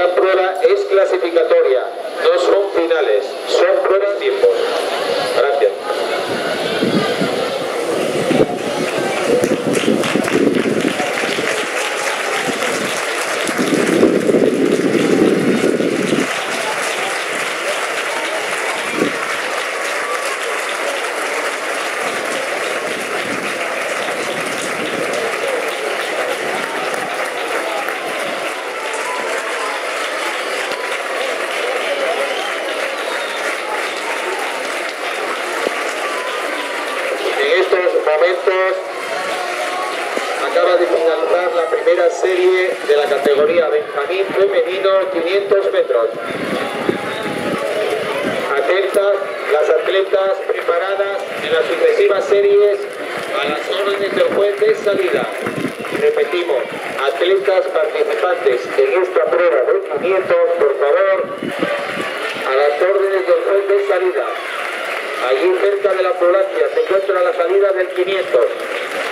Esta prueba es clasificatoria, no son finales, son pruebas tiempos. Gracias. Momentos acaba de finalizar la primera serie de la categoría Benjamín femenino 500 metros. Atentas las atletas preparadas en las sucesivas series a las órdenes del juez de salida. Repetimos, atletas participantes en esta prueba de 500, por favor, a las órdenes del juez de salida. Allí cerca de la ambulancia se encuentra la salida del 500.